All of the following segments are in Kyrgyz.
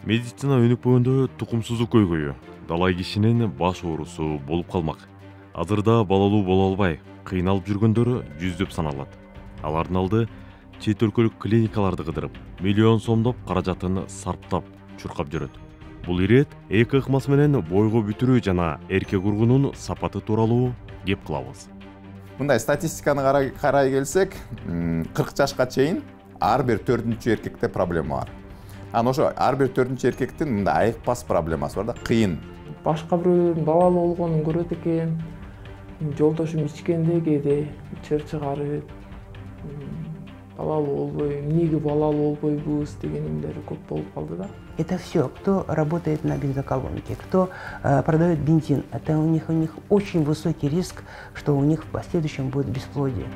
Медицина өнүкпөгөндө тукумсуздук көйгөйү, далай кишинин баш оорусу болуп калмак. Азырда балалуу боло албай кыйналып жүргөндөр жүздөп саналат. Алардын алды чет өлкөлүк клиникаларды кыдырып, миллион сомдоп каражатын сарптап чуркап жүрөт. Бул ирет эки ыкмасы менен бойго бүтүрүү жана эркек ургунун сапаты тууралуу кеп кылабыз. Мындай статистиканы карай келсек, 40 жашка чейин ар бир 4-чү эркекте проблема бар. Анан ошо ар бир 4-чү эркектин мындай айыкпас проблемасы бар да, кыйын. Башка бирөөнүн балалуу болгонун көрөт экен. Жолдошум ичкенде кээде ичер чыгарып, балалуу болбой, эмнеге балалуу болбойбуз деген эмелер көп болуп калды да. Это все, кто работает на бензоколонке, кто продает бензин, это у них очень высокий риск, что у них в последующем будет бесплодие.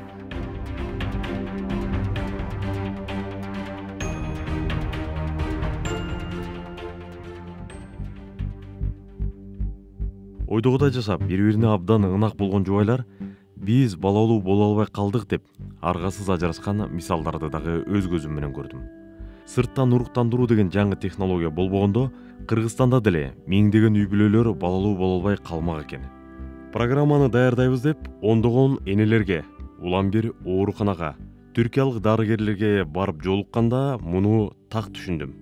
Ойдогудай жашап, бири-бирине абдан ынак болгон жубайлар биз балалуу боло албай калдык деп аргасыз ажырашкан мисалдарды дагы өз көзүм менен көрдүм. Сырттан уруктандыруу деген жаңы технология болбогондо, Кыргызстанда деле миңдеген үй бүлөлөр балалуу боло албай калмак экен. Программаны даярдайбыз деп ондогон энелерге, улам бир ооруканага, түркиялык дарыгерлерге барып жолукканда муну так түшүндүм.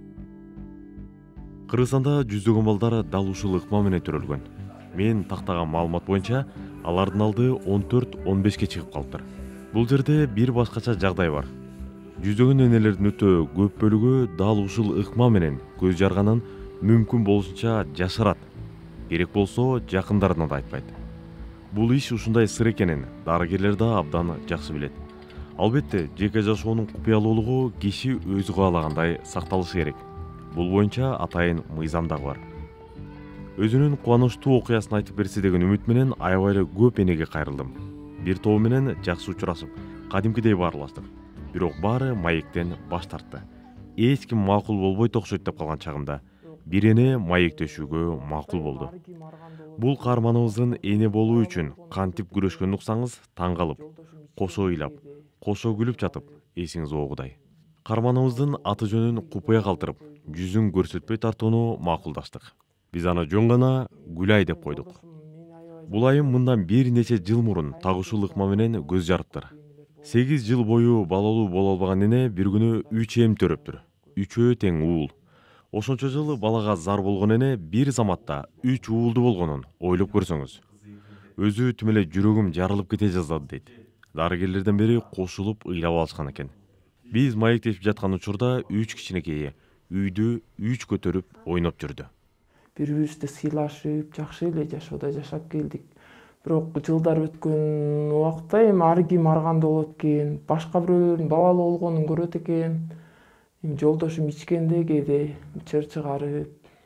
Кыргызстанда жүздөгөн балдар дал ушул ыкма менен төрөлгөн. Мен тактаган маалымат боюнча алардын алды 14-15ке чыгып калыптыр. Бул жерде бир башкача жагдай бар. Жүздөгөн энелердин өтө көп бөлүгү дал ушул ыкма менен көз жарганын мүмкүн болушунча жашырат. Керек болсо жакындарына да айтпайт. Бул иш ушундай сыр экенин дарыгерлер да абдан жакшы билет. Албетте, жеке жашоонун купуялуулугу киши өзү каалагандай сакталышы керек. Бул боюнча атайын мыйзам дагы бар. Өзүнүн кубанычтуу окуясын айтып берсе деген үмүт менен аябай эле көп энеге кайрылдым. Бир тобу менен жакшы учурашып, кадимкидей баарлаштык. Бирок баары маектен баш тартты. Эч ким макул болбойт окшойт деп калган чагымда бир эне маектешүүгө макул болду. Бул каарманыбыздын эне болуу үчүн кантип күрөшкөнүн уксаңыз таң калып, кошо ыйлап, кошо күлүп жатып, эсиңиз оогудай. Каарманыбыздын аты жөнүн купуя калтырып, жүзүн көрсөтпөй тартууну макулдаштык. Биз аны жөн гана Гүлай деп койдук. Бул айым мындан бир нече жыл мурун так ушул ыкма менен көз жарыптыр. 8 жыл бою балалуу боло албаган эне бир күнү 3 эм төрөптүр. 3-өө тең уул. Ошончо жыл балага зар болгон эне бир заматта 3 уулду болгонун ойлоп көрсөңүз. Өзү түм эле жүрөгүм жарылып кете жаздады дейт. Дарыгерлерден бери кошулуп ыйлап алышкан экен. Биз маектешип жаткан учурда 3 кичинекейи үйдү 3 көтөрүп ойноп жүрдү. Бири-бирибизди сыйлашып, жакшы эле жашоодо жашап келдик. Бирок жылдар өткөн убакта эми ар ким арганда болот экен, башка бирөөлөрдүн балалуу болгонун көрөт экен. Жолдошум ичкенде кээде ичер чыгарып,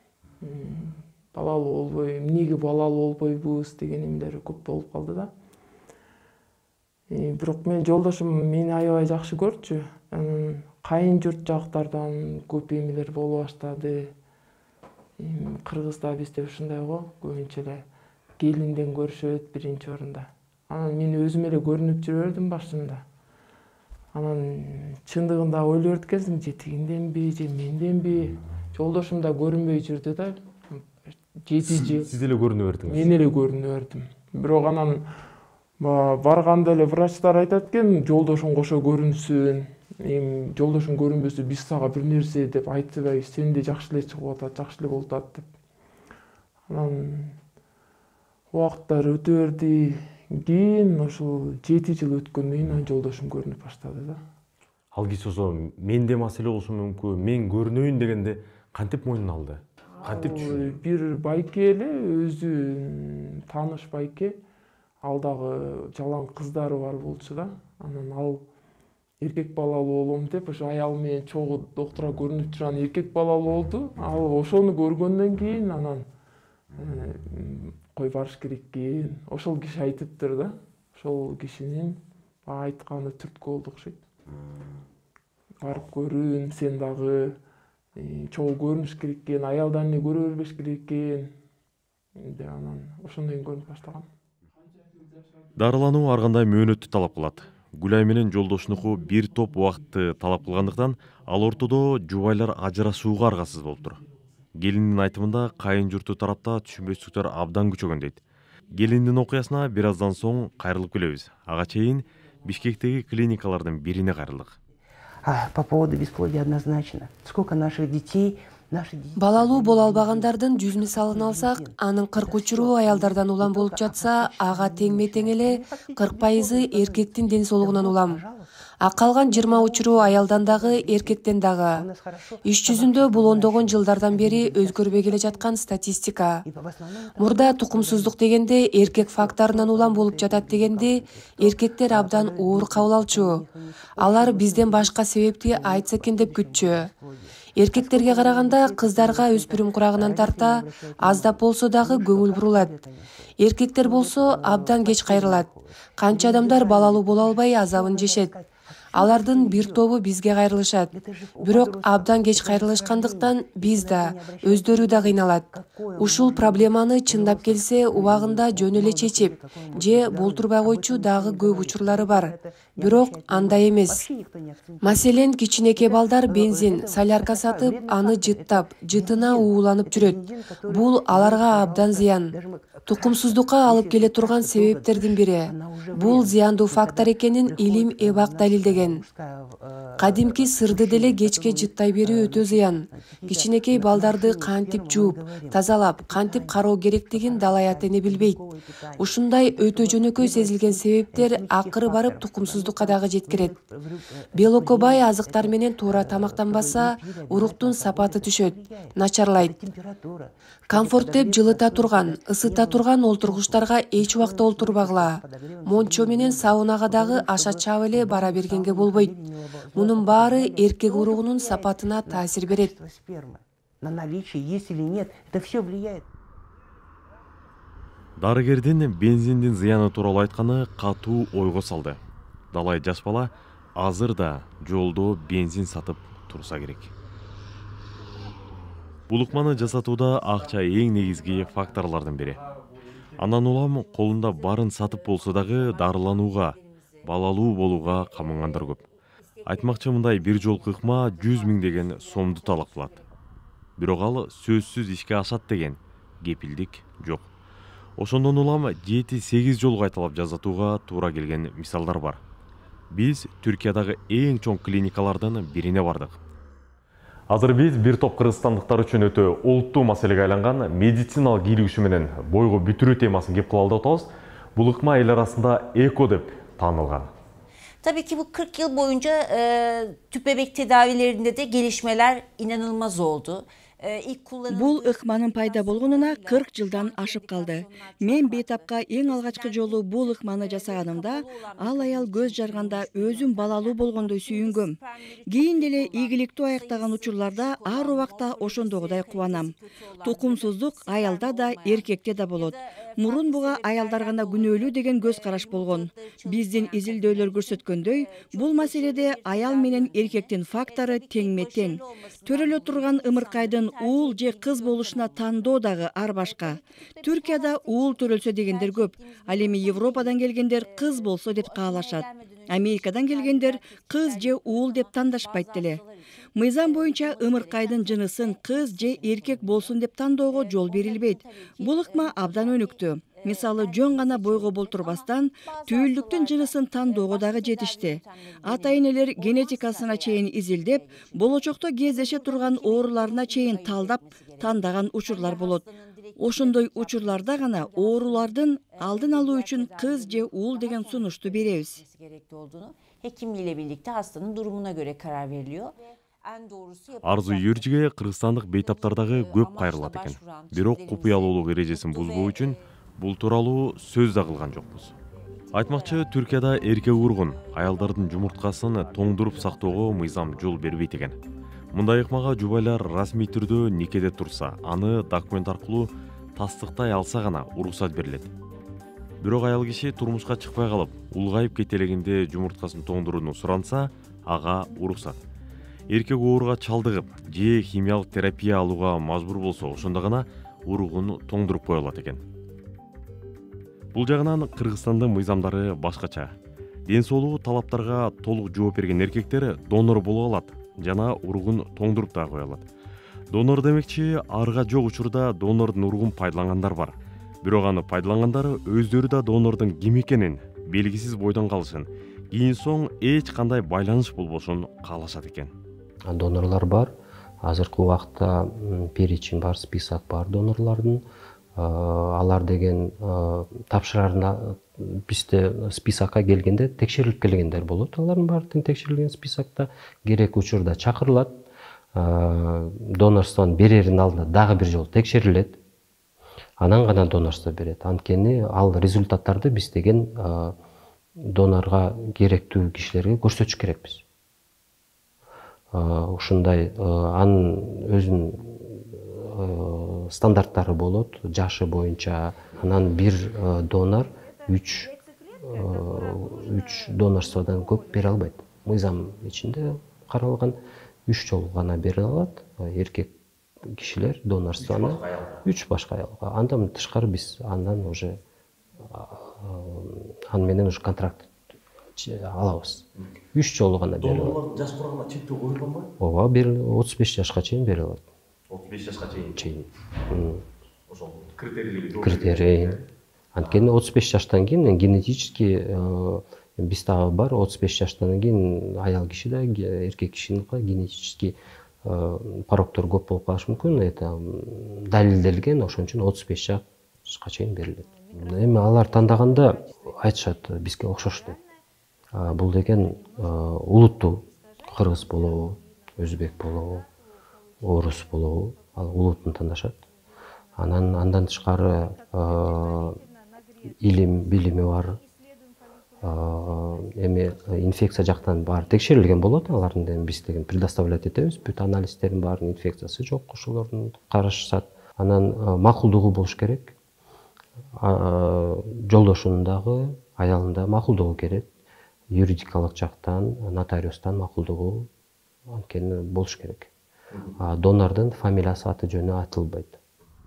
балалуу болбой, эмнеге балалуу болбойбуз деген эмелер көп болуп калды да. Бирок мен жолдошум мени аябай жакшы көрчү. Кайын журт жактардан көп эмелер боло баштады. Кыргызда бизде ушундай го, көбүнчө эле келинден көрүшөт биринчи орунда. Анан мен өзүм эле көрүнүп жүрө бердим башында. Анан чындыгында ойлой берет экенсиң, же тигинденби, же менденби? Жолдошум да көрүнбөй жүрдү да. 7 жыл. Сиз эле көрүнө бердиңиз. Мен эле көрүнө бердим. Бирок анан барганда эле врачтар айтат экен, жолдошуң кошо көрүнсүн. Жолдошуң көрүнбөсө биз сага бир нерсе деп айтпай, сенде жакшы эле чыгып атат, жакшы эле болуп атат деп. Анан убакыттар өтө берди. Кийин ошол 7 жыл өткөндөн кийин жолдошум көрүнүп баштады да. Ал киши ошо менде маселе болушу мүмкүн, мен көрүнөйүн дегенде кантип мойнуна алды? Кантип түшүндү? Бир байке эле, өзү тааныш байке, ал дагы жалаң кыздары бар болчу да. Анан ал эркек балалуу болом деп ошо аял менен чогуу доктурга көрүнүп турган эркек балалуу болду. Ал ошону көргөндөн кийин анан кой барыш керек экен. Ошол киши айтыптыр да. Ошол кишинин айтканы түрткү болду окшойт. Барып көрүн, сен дагы чогуу көрүнүш керек экен, аялдар эмне көрө бербеш керек экен. Анан ошондон кийин көрүнүп баштаган. Дарылануу ар кандай мөөнөттү талап кылат. Гүлай менен жолдошунуку бир топ убакытты талап кылгандыктан ал ортодо жубайлар ажырашууга аргасыз болуптур. Келиндин айтымында кайын журту тарапта түшүнбөстүктөр абдан күчөгөн дейт. Келиндин окуясына бир аздан соң кайрылып келебиз. Ага чейин Бишкектеги клиникалардын бирине кайрылдык. По поводу бесплодия однозначно. Сколько наших детей... Балалуу боло албагандардын 100 мисалын алсак, анын 40 учуру аялдардан улам болуп жатса, ага теңме-тең эле 40% эркектин ден соолугунан улам. А калган 20 учуру аялдан дагы, эркектен дагы. Иш жүзүндө бул ондогон жылдардан бери өзгөрбөй келе жаткан статистика. Мурда тукумсуздук дегенде эркек факторунан улам болуп жатат дегенде, эркектер абдан оор кабыл алчу. Алар бизден башка себепти айтса экен деп күтчү. Эркектерге караганда кыздарга өспүрүм курагынан тарта аздап болсо дагы көңүл бурулат. Эркектер болсо абдан кеч кайрылат. Канча адамдар балалуу боло албай азабын жешет. Алардын бир тобу бизге кайрылышат. Бирок абдан кеч кайрылышкандыктан биз да, өздөрү да кыйналат. Ушул проблеманы чындап келсе убагында жөн эле чечип, же болтурбай койчу дагы көп учурлары бар. Бирок андай эмес. Маселен, кичинекей балдар бензин, солярка сатып, аны жыттап, жытына ууланып жүрөт. Бул аларга абдан зыян. Тукумсуздукка алып келе турган себептердин бири. Бул зыяндуу фактор экенин илим эбак далилдеген. Кадимки сырды деле кечке жыттай берүү өтө зыян. Кичинекей балдарды кантип жууп, тазалап, кантип кароо керектигин дал аят эне билбейт. Ушундай өтө жөнөкөй сезилген себептер акыры барып тукумсуздукка дагы жеткирет. Белокко бай азыктар менен туура тамактанбаса, уруктун сапаты түшөт, начарлайт. Комфорт деп жылыта турган, ысыта турган олтургучтарга эч убакта олтурбагыла. Мончо менен саунага дагы аша чаап эле бара бергенге болбойт. Мунун баары эркек уругунун сапатына таасир берет. На наличие есть или нет, это все влияет. Дарыгердин бензиндин зыяны тууралуу айтканы катуу ойго салды. Далай жаш бала азыр да жолдо бензин сатып турса керек. Бул ыкманы жасатууда акча эң негизги факторлордун бири. Андан улам колунда барын сатып болсо дагы дарыланууга, балалуу болууга камынгандар көп. Айтмакчы, мындай бир жолку ыкма 100 000 деген сомду талап кылат. Бирок ал сөзсүз ишке ашат деген кепилдик жок. Ошондон улам 7-8 жолу кайталап жасатууга туура келген мисалдар бар. Биз Түркиядагы эң чоң клиникалардын бирине бардык. Азыр биз бир топ кыргызстандыктар үчүн өтө олуттуу маселеге айланган медициналык кийлигишүү менен бойго бүтүрүү темасын кеп кылалды атабыз. Бул ыкма эл арасында эко деп таанылган. Tabii ki bu 40 yıl boyunca tüp bebek tedavilerinde de gelişmeler inanılmaz oldu. Бул ыкманын пайда болгонуна 40 жылдан ашып калды. Мен бейтапка эң алгачкы жолу бул ыкманы жасаганымда, ал аял көз жарганда өзүм балалуу болгондой сүйүнгөм. Кийин деле ийгиликтүү аяктаган учурларда ар убакта ошондогудай кубанам. Тукумсуздук аялда да, эркекте да болот. Мурун буга аялдар гана күнөөлүү деген көз караш болгон. Биздин изилдөөлөр көрсөткөндөй, бул маселеде аял менен эркектин фактору теңме-тең. Төрөлө турган ымыркайдын уул же кыз болушуна тандоо дагы ар башка. Түркияда уул төрөлсө дегендер көп. Ал эми Европадан келгендер кыз болсо деп каалашат. Америкадан келгендер кыз же уул деп тандашпайт деле. Мыйзам боюнча ымыркайдын жынысын кыз же эркек болсун деп тандоого жол берилбейт. Бул ыкма абдан өнүктү. Мисалы, жөн гана бойго болтурбастан түйүлдүктүн жынысын тандоого дагы жетишти. Ата-энелер генетикасына чейин изилдеп, болочокто кездеше турган ооруларына чейин талдап тандаган учурлар болот. Ошондой учурларда гана оорулардын алдын алуу үчүн кыз же уул деген сунушту беребиз. Hekimliyle birlikte hastanın durumuna göre karar veriliyor. Арзу Юржиге кыргызстандык бейтаптардагы көп кайрылат экен. Бирок купуялуулук эрежесин бузбоо үчүн бул тууралуу сөз да кылган жокпуз. Айтмакчы, Түркияда эркек ургун аялдардын жумурткасын тоңдуруп сактоого мыйзам жол бербейт экен. Мындай ыкмага жубайлар расмий түрдө никеде турса, аны документ аркылуу тастыктай алса гана уруксат берилет. Бирок аял киши турмушка чыкпай калып, улгайып кетелегинде жумурткасын тоңдурууну суранса, ага уруксат. Эркек ооруга чалдыгып же химиялык терапия алууга мажбур болсо, ошондо гана уругун тоңдуруп кое алат экен. Бул жагынан Кыргызстандын мыйзамдары башкача. Ден соолугу талаптарга толук жооп берген эркектер донор боло алат жана уругун тоңдуруп да кое алат. Донор демекчи арга жок учурда донордун ургун пайдалангандар бар. Бирок аны пайдалангандары өздөрү да донордун ким экенин белгисиз бойдон калышын, кийин соң эч кандай байланыш болбошун каалашат экен. Донорлар бар. Азыркы убакта перечень бар, список бар донорлордун. Алар деген тапшырарына бизде списокко келгенде текшерилип келгендер болот. Алардын баары тең текшерилген списокто керек учурда чакырылат. Донорствонун берердин алдында дагы бир жолу текшерилет. Анан гана донорство берет. Анткени ал результаттарды биз деген донорго керектүү кишилерге көрсөтүш керекпиз. Ушундай анын өзүнүн стандарттары болот, жашы боюнча. Анан бир донор 3 донорстводон көп бере албайт. Мыйзам ичинде каралган 3 жолу гана бере алат эркек кишилер донорствону 3 башка аялга. Андан тышкары биз андан уже аны менен уже контракт алабыз. 3 жолу гана бере алат. Донорлор жаш турганда чектөө коюлганбы? Ооба, 35 жашка чейин бере алат. 35 жашка чейин. Ошол критерий. Анткени 35 жаштан кийин генетически биз дагы бар, 35 жаштан кийин аял киши да эркек кишинин генетически порогдор көп болуп калышы мүмкүн. Это далилделген, ошон үчүн 35 жашка чейин берилет. Эми алар тандаганда айтышат бизге окшош деп. Бул деген улуттуу, кыргыз болобу, өзбек болобу, орус болобу, ал улутун тандашат. Андан тышкары илим, билими бар. Эми инфекция жактан баары текшерилген болот. Алардын биз деген предоставлять этебиз. Бүт анализдердин баарын инфекциясы жок, ошолордун карашышат. Анан макулдугу болуш керек. Жолдошунун дагы, аялдын да макулдугу керек. Юридикалык жактан, нотариустан макулдугу анткени болуш керек. Донордун фамилиясы, аты жөнү айтылбайт.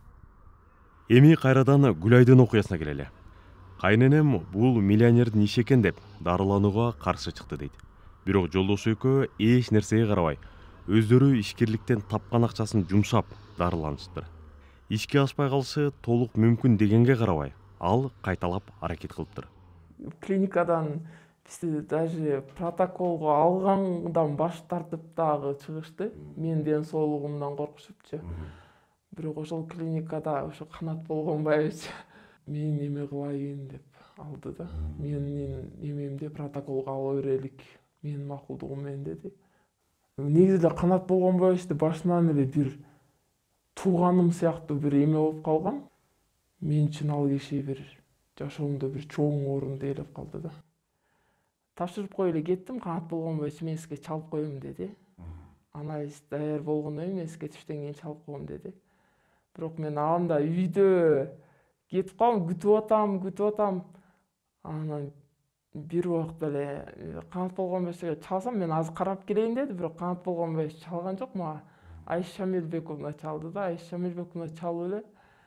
Эми кайрадан Гүлайдын окуясына келели. Кайненем бул миллионердин иши экен деп дарыланууга каршы чыкты дейт. Бирок жолдошу экөө эч нерсеге карабай, өздөрү ишкерликтен тапкан акчасын жумшап дарыланышты. Ишке ашпай калышы толук мүмкүн дегенге карабай, ал кайталап аракет кылыптыр. Клиникадан бизди даже протоколго алгандан баш тартып дагы чыгышты. Мен ден соолугумдан коркушупчу. Бирок ошол клиникада ошо Канат Болгонбаевич мен эме кылайын деп алды да. Менин эмемде протоколго ала берелик. Менин макулдугум менен деди. Негизи да Канат Болгонбаевичти башынан эле бир тууганым сыяктуу бир эме болуп калган. Мен үчүн ал киши бир жашоомдо бир чоң орунду ээлеп калды да. Тапшырып коюп эле кеттим. Канат Болгонбаевич мен сизге чалып коем деди. Анализ даяр болгондон кийин мен сизге түштөн кийин чалып коем деди. Бирок мен анда үйдө кетип калдым, күтүп атам. Анан бир убакта эле Канат Болгонбаевичке чалсам, мен азыр карап келейин деди, бирок Канат Болгонбаевич чалган жок, мага Айша Шамилбековна чалды да. Айша Шамилбековна чалып эле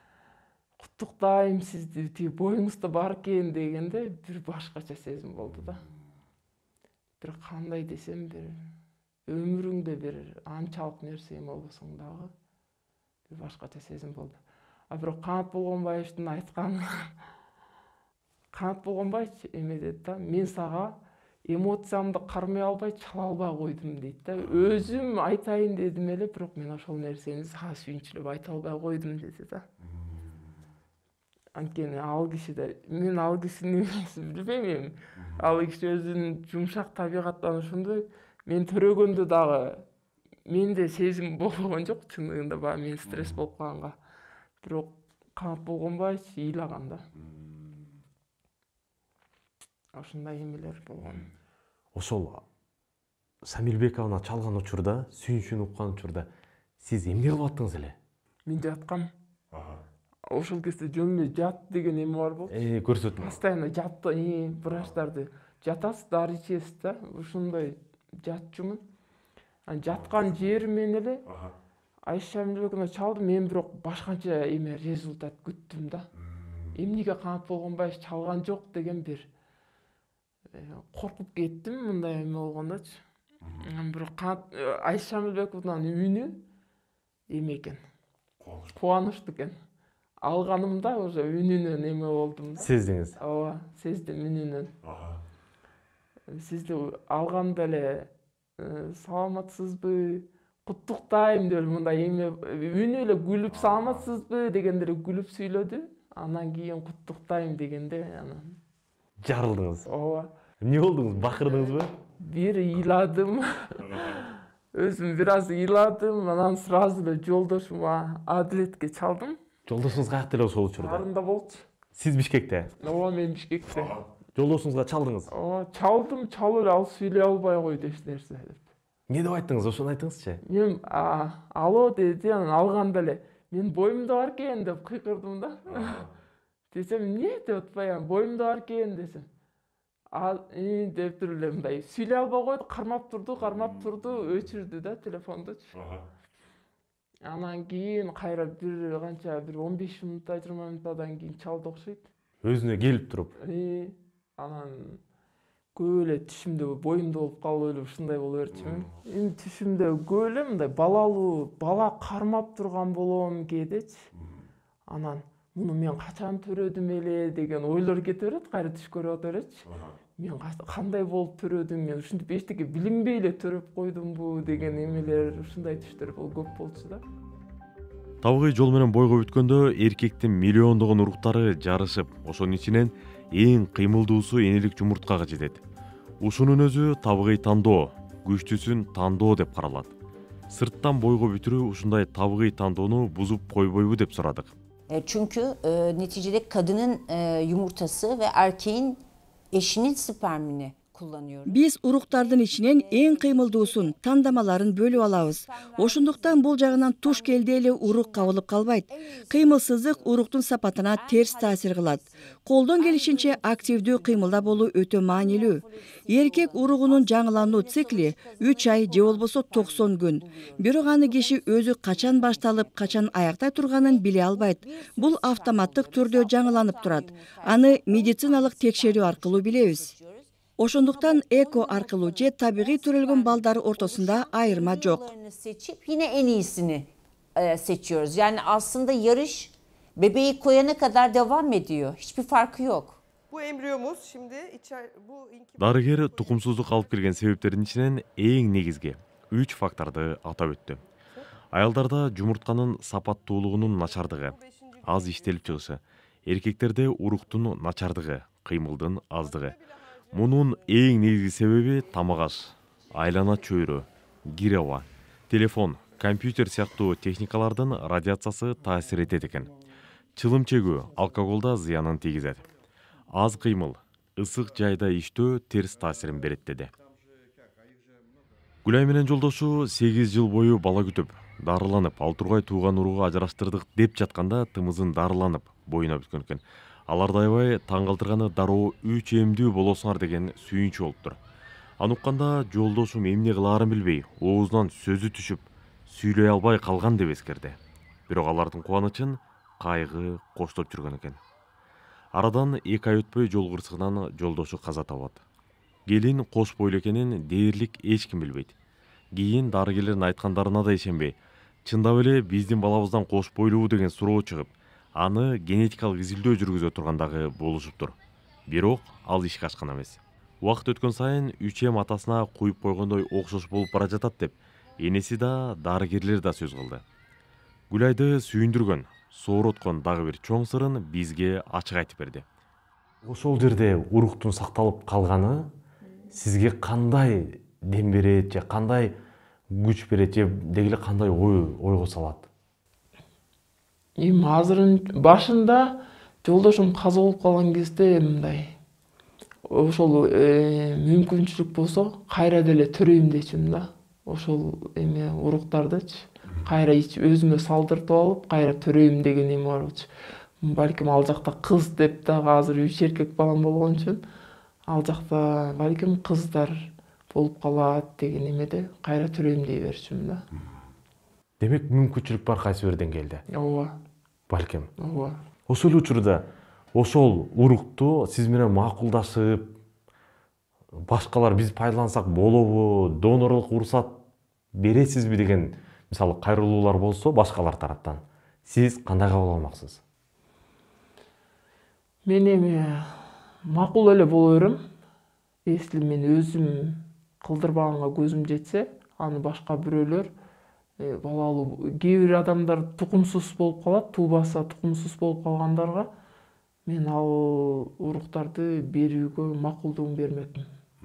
куттуктайм сизди, тиги боюңузда бар экен дегенде бир башкача сезим болду да. Бир кандай десем, бир өмүрүңдө бир анчалык нерсе эме болбосоң дагы бир башкача сезим болду. Бирок Канат Болгонбаевичтин айтканы Канат Болгонбаевич эме деди да, мен сага эмоциямды кармай албай чала албай койдум дейт да. Өзүм айтайын дедим эле, бирок мен ошол нерсени сага сүйүнчүлөп айта албай койдум деди да. Анткени ал киши да, мен ал кишинин эмесин билбейм эми. Ал киши өзүнүн жумшак табигаттан ошондой. Мен төрөгөндө дагы менде сезим болгон жок, чындыгында баягы мен стресс болуп калганга. Бирок Канат Болгонбаевич ыйлаган да. Ошондой эмелер болгон. Ошол Шамилбековна чалган учурда, сүйүнүшүн уккан учурда сиз эмне кылып аттыңыз эле? Мен жаткам. Ошол кезде жөн эле жат деген эме бар болчу. Көрсөтүң. Постоянно жатты, врачтарды жатасыз, дары ичесиз да. Ошондой жатчумун. Жаткан жеримен эле Айша Шамилбековна чалды, мен бирок башкача эме результат күттүм да. Эмнеге Канат Болгонбаевич чалган жок деген бир коркуп кеттим, мындай эме болгондочу. Бирок Айша Шамилбековнанын үнү эме экен, кубанычтуу экен. Алганымда уже үнүнөн эме болдум да. Сездиңиз? Ооба, сездим үнүнөн. Сизди алганда эле саламатсызбы, куттуктайм деп мындай эме үнү эле күлүп саламатсызбы дегенде күлүп сүйлөдү. Анан кийин куттуктайм дегенде анан Жарылдыңыз. ооба. Эмне болдуңуз? Бакырдыңызбы? Бир ыйладым. Өзүм бир аз ыйладым, анан сразу эле жолдошума Адилетке чалдым. Жолдошуңуз каякта эле ошол учурда? Арында болчу. Сиз Бишкекте? Ооба, мен Бишкекте. Жолдошуңузга чалдыңыз? Ооба, чалдым, чалып эле ал сүйлөй албай койду эч нерсе деп. Эмне деп айттыңыз? Ошону айтыңызчы. Мен алло деди, анан алганда эле мен боюмда бар экен деп кыйкырдым да. Десем, эмне деп атпай, боюмда бар экен десем. Деп туруп эле мындай сүйлөй албай койду, кармап турду, өчүрдү да телефондучу. Анан кийин кайра бир канча бир 15 минуттай 20 минуттан кийин чалды окшойт. Өзүнө келип туруп. Анан көп эле түшүмдө боюмда болуп калып эле ушундай боло берчүмүн. Эми түшүмдө көп эле мындай балалуу, бала кармап турган болом кээдечи. Анан муну мен качан төрөдүм эле деген ойлор кете берет, кайра түш көрүп ата беретчи. Мен кандай болуп төрөдүм, мен ушинтип эчтеке билинбей эле төрөп койдумбу деген эмелер, ушундай түштөр көп болчу да. Табыгый жол менен бойго бүткөндө эркектин миллиондогон уруктары жарышып, ошонун ичинен эң кыймылдуусу энелик жумурткага жетет. Ушунун өзү табыгый тандоо, күчтүүсүн тандоо деп каралат. Сырттан бойго бүтүрүү ушундай табыгый тандоону бузуп койбойбу деп сурадык. Çünkü neticede kadının yumurtası ve erkeğin eşinin spermini kullanıyoruz. Биз уруктардын ичинен эң кыймылдуусун, тандамаларын бөлүп алабыз. Ошондуктан бул жагынан туш келди эле урук кабылып калбайт. Кыймылсыздык уруктун сапатына терс таасир кылат. Колдон келишинче активдүү кыймылда болуу өтө маанилүү. Эркек уругунун жаңылануу цикли 3 ай же болбосо 90 күн. Бирок аны киши өзү качан башталып, качан аяктай турганын биле албайт. Бул автоматтык түрдө жаңыланып турат. Аны медициналык текшерүү аркылуу билебиз. Ошондуктан эко аркылуу же табигый төрөлгөн балдар ортосунда айырма жок. Seçip yine en iyisini seçiyoruz. Yani aslında yarış bebeği koyana kadar devam ediyor. Hiçbir farkı yok. Bu embriyomuz şimdi bu Дарыгер тукумсуздук алып келген себептердин ичинен эң негизги 3 факторду атап өттү. Аялдарда жумуртканын сапаттуулугунун начардыгы, аз иштелип чыгышы, эркектерде уруктун начардыгы, кыймылдын аздыгы. Мунун эң негизги себеби тамак аш, айлана чөйрө, кир аба, телефон, компьютер сыяктуу техникалардын радиациясы таасир этет экен. Чылым чегүү, алкоголда зыянын тийгизет. Аз кыймыл, ысык жайда иштөө терс таасирин берет деди. Гүлай менен жолдошу 8 жыл бою бала күтүп, дарыланып, ал тургай тууган уругу ажыраштырдык деп жатканда тымызын дарыланып, боюна бүткөн экен. Аларды аябай таң калтырганы дароо 3 эмдүү болосуңар деген сүйүнчү болуптур. Аны укканда жолдошум эмне кылаарын билбей, оозунан сөзү түшүп, сүйлөй албай калган деп эскерди. Бирок алардын кубанычын кайгы коштоп жүргөн экен. Арадан 2 ай өтпөй жол кырсыгынан жолдошу каза табат. Келин кош бойлуу экенин дээрлик эч ким билбейт. Кийин дарыгерлердин айткандарына да ишенбей, чындап эле биздин балабыздан кош бойлуу деген суроо чыгып, аны генетикалык изилдөө жүргүзө тургандагы болушуптур. Бирок ал ишке ашкан эмес. Убакыт өткөн сайын 3 атасына куюп койгондой окшош болуп бара жатат деп, энеси да, дарыгерлер да сөз кылды. Гүлайды сүйүндүргөн, соороткон дагы бир чоң сырын бизге ачык айтып берди. Ошол жерде уруктун сакталып калганы сизге кандай дем берет, же кандай күч берет, же деги эле кандай ойго салат? Азырын башында жолдошум каза болуп калган кезде мындай ошол мүмкүнчүлүк болсо кайра деле төрөйм дечүмүн да. Ошол уруктардычы кайра өзүмө салдыртып алып, кайра төрөйм деген эме бар болчу. Балким ал жакта кыз деп дагы азыр 3 эркек балам болгон үчүн ал жакта балким кыздар болуп калат деген эмеде кайра төрөйм дей берчүмүн да. Демек мүмкүнчүлүк бар кайсы бир деңгээлде. Ооба. Балким. Ооба. Ошол учурда ошол урукту сиз менен макулдашып, башкалар биз пайдалансак болобу, донорлук уруксат бересизби деген мисалы кайрылуулар болсо башкалар тараптан сиз кандай кабыл алмаксыз? Мен эми макул эле боло берем. Если мен өзүм кылдырбаганга көзүм жетсе, аны башка бирөөлөр балалуу, кээ бир адамдар тукумсуз болуп калат, туубаса тукумсуз болуп калгандарга мен ал уруктарды берүүгө макулдугун бермекмин.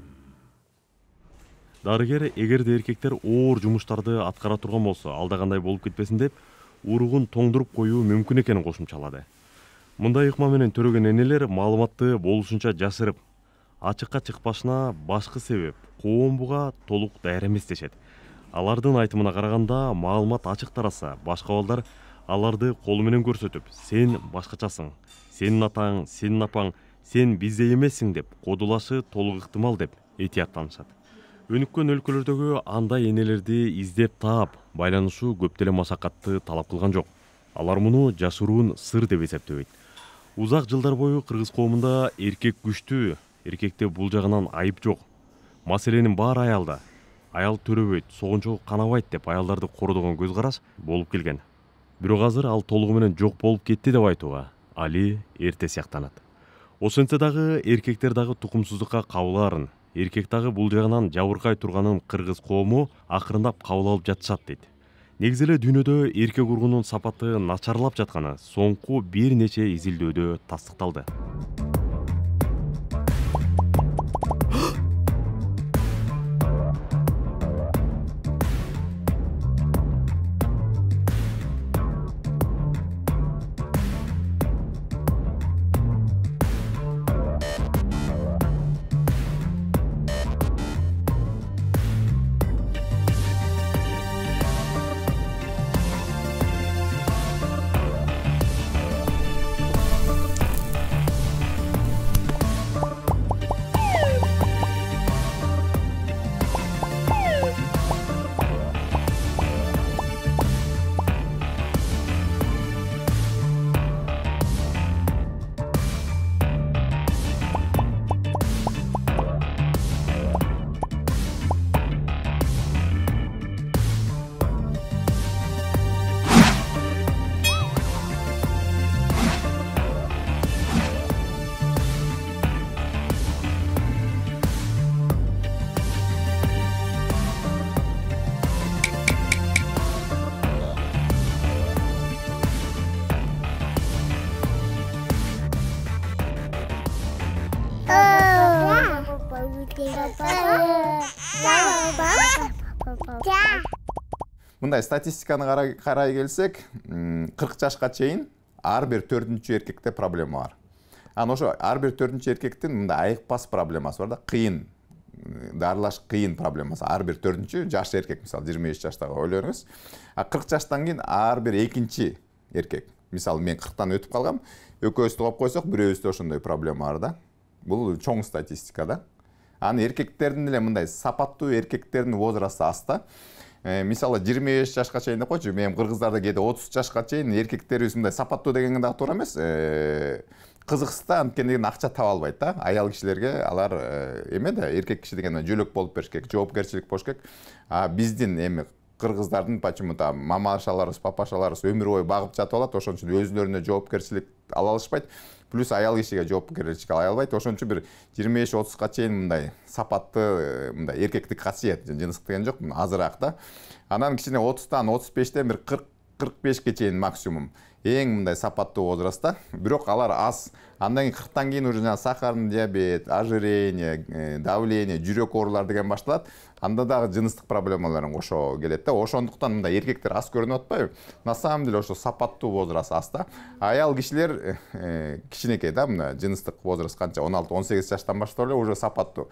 Дарыгер эгерде эркектер оор жумуштарды аткара турган болсо, алда кандай болуп кетпесин деп, уругун тоңдуруп коюу мүмкүн экенин кошумчалады. Мындай ыкма менен төрөгөн энелер маалыматты болушунча жашырып, ачыкка чыкпашына башкы себеп коом буга толук даяр эмес дешет. Алардын айтымына караганда, маалымат ачык тараса, башка балдар аларды колу менен көрсөтүп, сен башкачасың, сенин атаң, сенин апаң, сен биздей эмессиң деп кодулашы толук ыктымал деп этияттанышат. Өнүккөн өлкөлөрдөгү андай энелерди издеп таап, байланышуу көп деле машакатты талап кылган жок. Алар муну жашыруун сыр деп эсептебейт. Узак жылдар бою кыргыз коомунда эркек күчтүү, эркекте бул жагынан айып жок. Маселенин баары аялда. Аял төрөбөйт, согунчу канабайт деп аялдарды кородогон көз караш болуп келген. Бирок азыр ал толугу менен жок болуп кетти деп айтууга али эрте сыяктанат. Ошентсе дагы эркектер дагы тукумсуздукка кабылаарын, эркек дагы бул жагынан жабыркай турганын кыргыз коому акырындап кабыл алып жатышат дейт. Негизи эле дүйнөдө эркек ургунун сапаты начарлап жатканы соңку бир нече изилдөөдө тастыкталды. Мындай статистиканы карай келсек, 40 жашка чейин ар бир 4-чү эркекте проблема бар. Анан ошо ар бир 4-чү эркектин мындай айыкпас проблемасы бар да, кыйын, дарылаш кыйын проблемасы. Ар бир 4-чү жаш эркек, мисалы 23 жаштагы ойлоңуз. 40 жаштан кийин ар бир 2-чи эркек. Мисалы мен 40тан өтүп калгам, экөөбүз топ койсок, бирөөбүздө ошондой проблема бар да. Бул чоң статистика да. Анан эркектердин эле мындай сапаттуу эркектердин возрасты аста. Мисалы 25 жашка чейин деп койчу, мен кыргыздарда кээде 30 жашка чейин эркектерибиз мындай сапаттуу деген дагы туура эмес. Кызыкса да анткени акча таба албайт да. Аял кишилерге алар эме да, эркек киши деген жөлөк болуп бериш керек, жоопкерчилик болуш керек. Биздин эми кыргыздардын почему-то мамашаларыбыз, папашаларыбыз өмүр бою багып жатып алат, ошон үчүн өзүлөрүнө жоопкерчилик ала алышпайт. Плюс аял кишиге жоопкерчилик ала албайт. Ошон үчүн бир 25-30га чейин мындай сапатты, мындай эркектик касиет, жыныстык деген жок, азыраак да. Анан кичине 30тан 35тен бир 40-45ке чейин максимум эң мындай сапаттуу возрастта. Бирок алар аз. Андан кийин 40тан кийин уже сахарный диабет, ожирение, давление, жүрөк оорулар деген башталат. Анда дагы жыныстык проблемаларын кошо келет да. Ошондуктан мындай эркектер аз көрүнүп атпайбы? На самом деле ошо сапаттуу возраст аз да. Аял кишилер кичинекей да, мына жыныстык возраст канча 16-18 жаштан баштап эле уже сапаттуу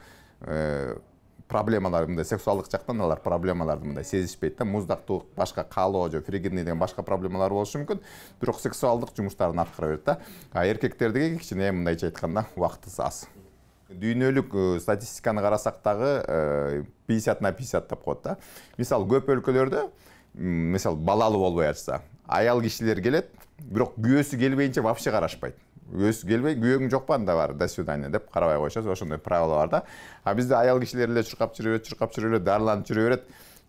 проблемалар, мындай сексуалдык жактан алар проблемаларды мындай сезишпейт да. Муздактуу, башка калоо же фригидный деген башка проблемалар болушу мүмкүн. Бирок сексуалдык жумуштарын аткара берет да. Эркектердиги кичине мындайча айтканда убакыты аз. Дүйнөлүк статистиканы карасак дагы 50/50 деп коет да. Мисалы көп өлкөлөрдө, мисалы балалуу болбой жатса, аял кишилер келет, бирок күйөөсү келбейинче вообще карашпайт. Күйөөсү келбей, күйөөң жокпу анда бар, до свидания деп карабай коюшат. Ошондой правила бар да. Бизде аял кишилер эле чуркап жүрө берет, дарыланып жүрө берет.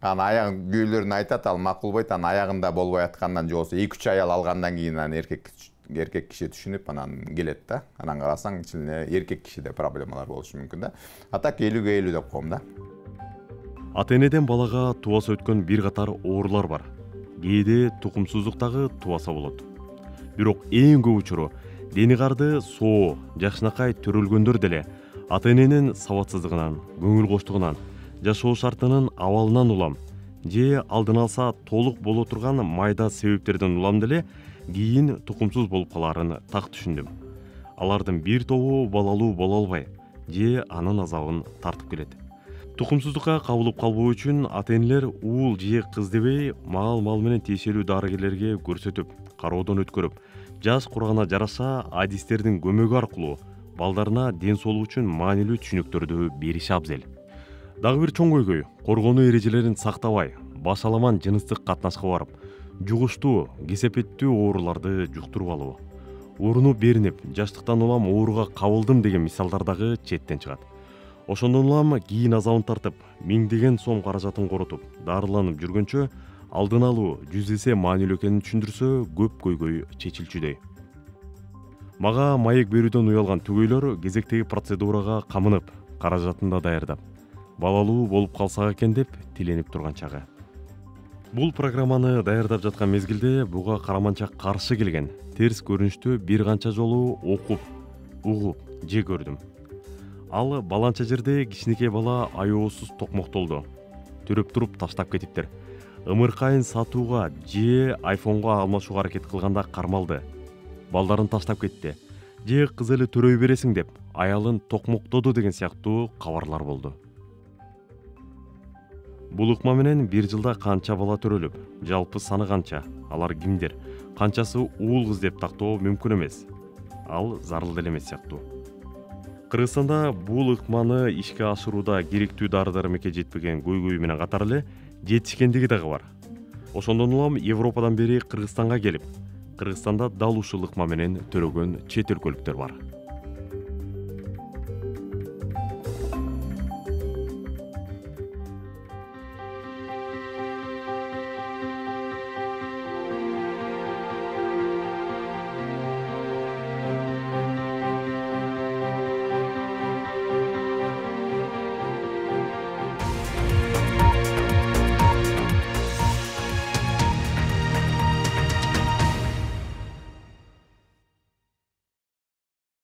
анан аягын күйөөлөрүн айтат, ал макулбойт, анан аягында болбой аткандан же болбосо 2-3 аял алгандан кийин анан эркек киши түшүнүп анан келет да. Анан карасаң ичинде эркек кишиде проблемалар болушу мүмкүн да. А так 50-50 деп коем да. Ата энеден балага тубаса өткөн бир катар оорулар бар. Кээде тукумсуздуктагы тубаса болот. Бирок эң көп учуру дени карды соо, жакшынакай төрөлгөндөр деле ата эненин сабатсыздыгынан, көңүл коштугунан, жашоо шартынын абалынан улам же алдын алса толук боло турган майда себептерден улам деле кийин тукумсуз болуп калаарын так түшүндүм. Алардын бир тобу балалуу боло албай же анын азабын тартып келет. Тукумсуздукка кабылып калбоо үчүн ата энелер уул же кыз дебей мал менен тиешелүү дарыгерлерге көрсөтүп, кароодон өткөрүп, жаш кургана жараша адистердин көмөгү аркылуу балдарына ден соолук үчүн маанилүү түшүнүктөрдү бериши абзел. Дагы бир чоң көйгөй коргонуу эрежелерин сактабай, башаламан жыныстык катнашка барып, жугуштуу, кесепеттүү ооруларды жуктуруп алуу. Ооруну беринип, жаштыктан улам ооруга кабылдым деген мисалдар дагы четтен чыгат. Ошондон улам кийин азабын тартып, миңдеген сом каражатын коротуп, дарыланып жүргөнчө алдын алуу 100 эсе маанилүү экенин түшүндүрсө, көп көйгөй чечилчүдөй. Мага маек берүүдөн уялган түгөйлөр кезектеги процедурага камынып, каражатын да даярдап, балалуу болуп калсак экен деп тиленип турган чагы. Бул программаны даярдап жаткан мезгилде буга караманча каршы келген, терс көрүнүштү бир канча жолу окуп, угуп же көрдүм. Ал баланча жерде кичинекей бала аеосуз токмоктолду. Төрөп туруп таштап кетиптир. Ымыркайын сатууга же айфонго алмашууга аракет кылганда кармалды. Балдарын таштап кетти. Же кыз эле төрөй бересиң деп аялын токмоктоду деген сыяктуу кабарлар болду. Бул ыкма менен бир жылда канча бала төрөлүп, жалпы саны канча, алар кимдер, канчасы уул кыз деп тактоо мүмкүн эмес. Ал зарыл деле эмес сыяктуу. Кыргызстанда бул ыкманы ишке ашырууда керектүү дары-дармекке жетпеген көйгөй менен катар эле жетишкендиги дагы бар. Ошондон улам Европадан бери Кыргызстанга келип, Кыргызстанда дал ушул ыкма менен төрөгөн чет өлкөлүктөр бар.